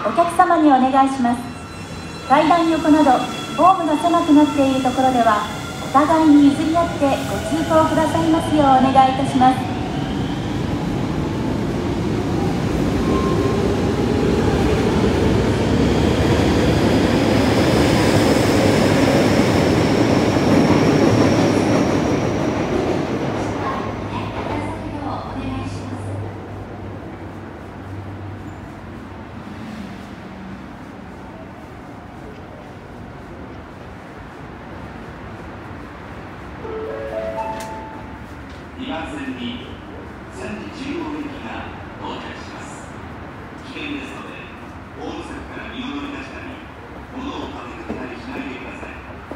お客様にお願いします。階段横などホームが狭くなっているところではお互いに譲り合ってご通行くださいますようお願いいたします。 2番線に3時15分駅が到着します。危険ですので、ホーム柵から身を乗り出したり、物を立てかけたりしないでください。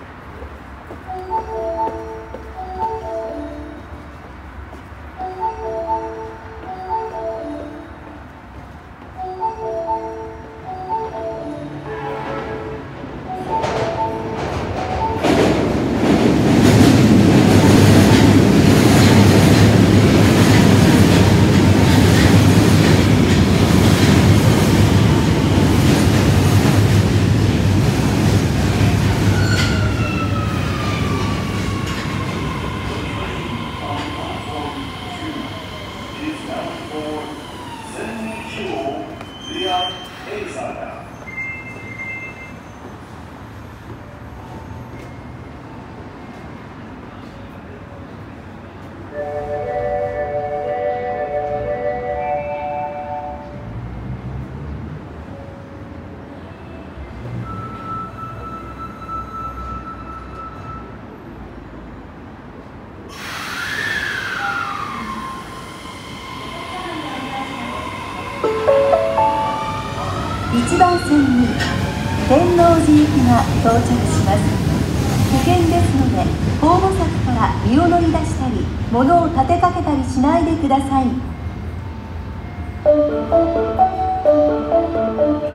1番線に天王寺行きが到着します。危険ですのでホーム柵から身を乗り出したり物を立てかけたりしないでください。